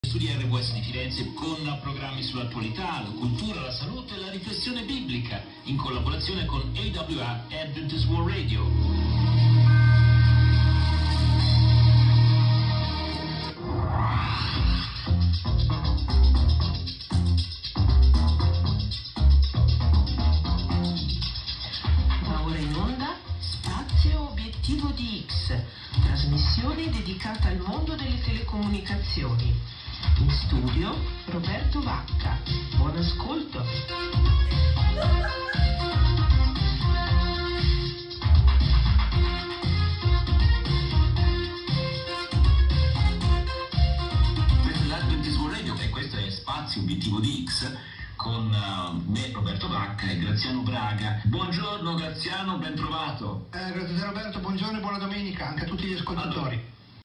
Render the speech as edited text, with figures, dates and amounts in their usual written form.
Studi RWS di Firenze con programmi sull'attualità, la cultura, la salute e la riflessione biblica in collaborazione con AWR Adventist World Radio. Va ora in onda Spazio Obiettivo di X, trasmissione dedicata al mondo delle telecomunicazioni. In studio Roberto Vacca. Buon ascolto. Questo è l'Adventist World Radio e questo è Spazio Obiettivo di X con me, Roberto Vacca e Graziano Braga. Buongiorno Graziano, ben trovato. Grazie Roberto, buongiorno e buona domenica anche a tutti gli ascoltatori.